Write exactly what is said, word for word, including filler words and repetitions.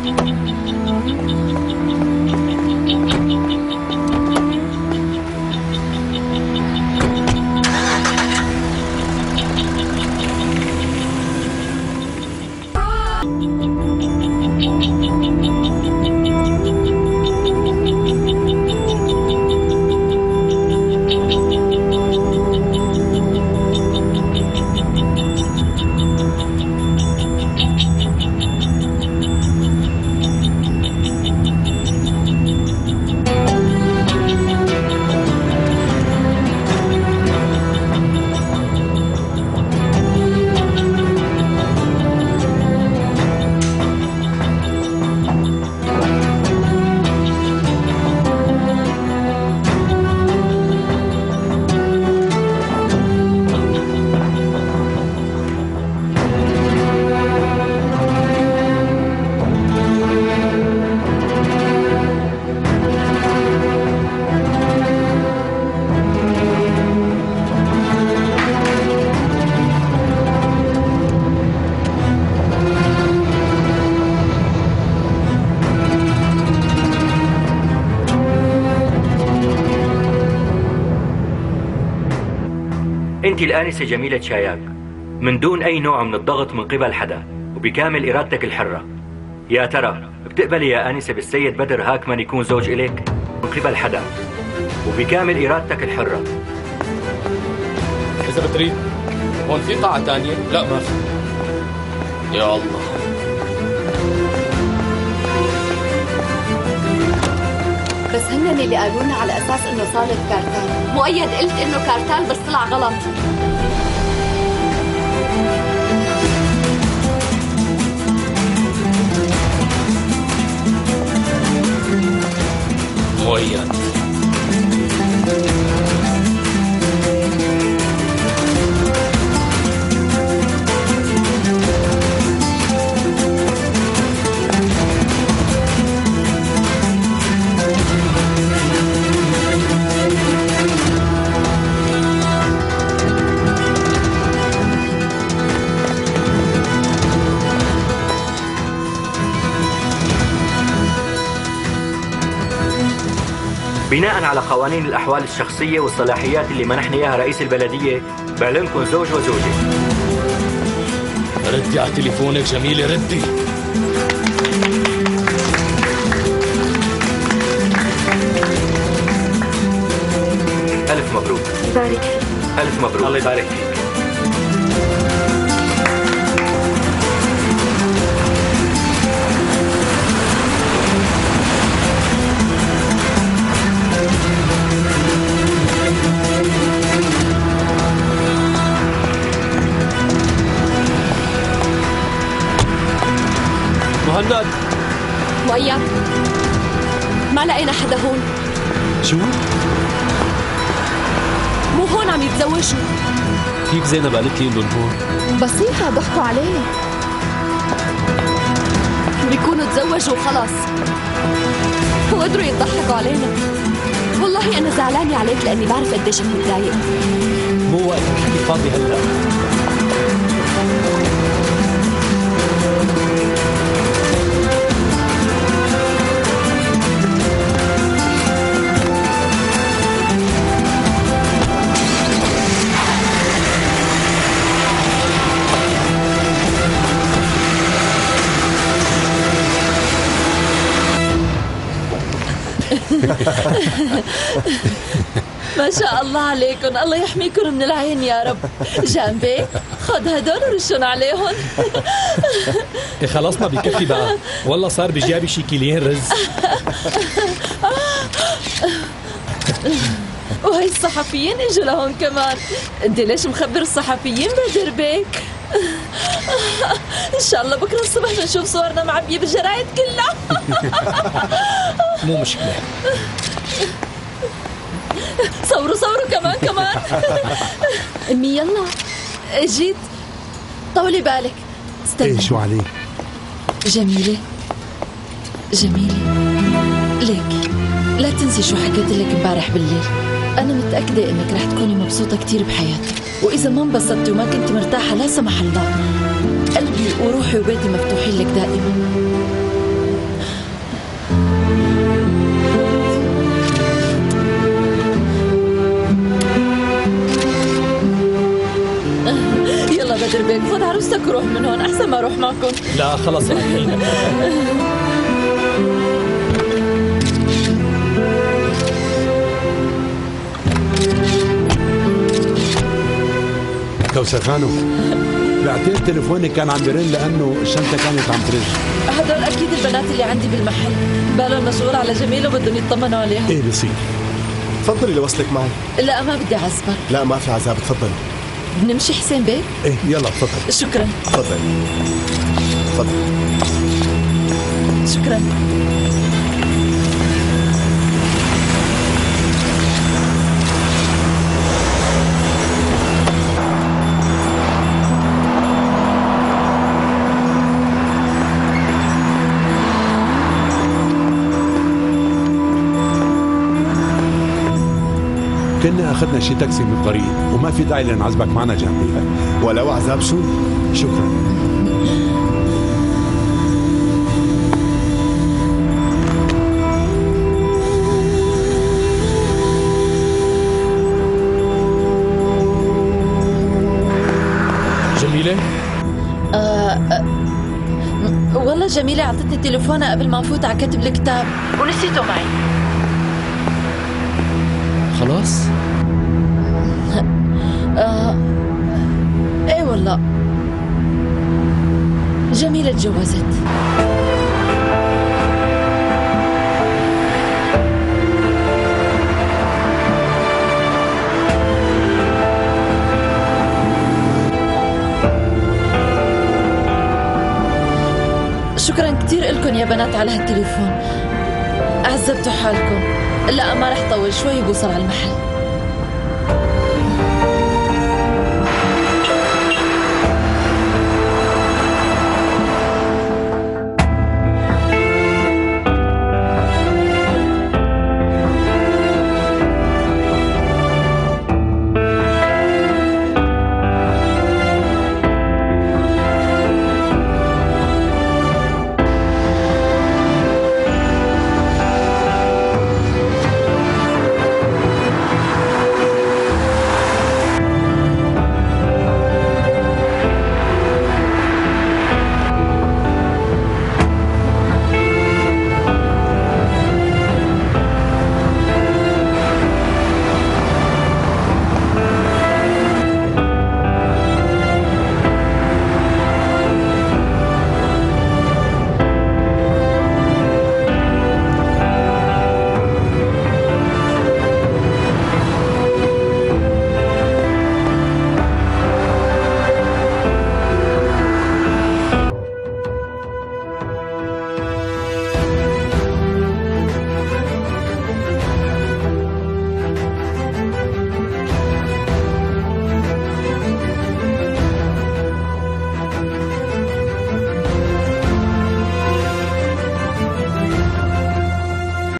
أنت الآنسة جميلة شاياك من دون أي نوع من الضغط من قبل حدا وبكامل إرادتك الحرة. يا ترى بتقبلي يا آنسة بالسيد بدر هاكمان يكون زوج إليك من قبل حدا وبكامل إرادتك الحرة؟ إذا بتريد هون في قاعة تانية؟ لا ما في. يا الله. بس هن اللي قالوا لنا على اساس انه صالح كارتال. مؤيد قلت انه كارتال بس طلع غلط. مؤيد بناء على قوانين الأحوال الشخصية والصلاحيات اللي منحني إياها رئيس البلدية بعلنكم زوج وزوجة. ردي على تليفونك جميلة ردي. ألف مبروك. يبارك فيك. ألف مبروك. الله يبارك فيك. مهند. مؤيد ما لقينا حدا هون. شو؟ مو هون عم يتزوجوا. كيف زينب قالت لي انهم هون؟ بسيطة ضحكوا عليه. بيكونوا تزوجوا وخلص وقدروا يضحكوا علينا. والله أنا زعلانة عليك لأني بعرف قديش متضايق. مو وقت الحكي فاضي هلا. ما شاء الله عليكم، الله يحميكم من العين يا رب. جنبي خد هدول ورشون عليهم. إيه خلاص ما بكفي بقى، والله صار بجيبي شي كيلين رز. وهي الصحفيين اجوا لهون كمان. انت ليش مخبر الصحفيين بدر بيك؟ ان شاء الله بكره الصبح بنشوف صورنا معبيه بالجرايد كلها. مو مشكله. صوروا صوروا كمان كمان. امي يلا جيت. طولي بالك. استنى. ايه شو عليك؟ جميلة جميلة ليك لا تنسي شو حكيت لك امبارح بالليل. أنا متأكدة إنك رح تكوني مبسوطة كتير بحياتك، وإذا ما انبسطتي وما كنت مرتاحة لا سمح الله، قلبي وروحي وبيتي مفتوحين لك دائما. ليك خذ عروستك وروح من هون أحسن ما أروح معكم. لا خلص رايحين. كوثر خانو، بعتين تليفوني كان عم برن لأنه الشنطة كانت عم ترج. هدول أكيد البنات اللي عندي بالمحل، بالهم مشغول على جميلة وبدهم يطمنوا عليها. إيه بصير. تفضلي لوصلك معي. لا ما بدي أعذبك. لا ما في عذاب، تفضلي. بنمشي حسين بيه؟ إيه يلا تفضل. شكرا. تفضلي تفضلي. شكرا. كنا أخذنا شي تاكسي من الطريق وما في داعي لنعذبك معنا جنبيها. ولو عذاب شو؟ شكرا. جميلة؟ آه آه والله جميلة أعطتني تليفونها قبل ما نفوت على كتب الكتاب ونسيته معي. خلاص؟ آه ايه والله جميلة تجوزت. شكرا كتير لكم يا بنات على هالتليفون، عذبتوا حالكم. لا ما رح طول، شوي بوصل على المحل.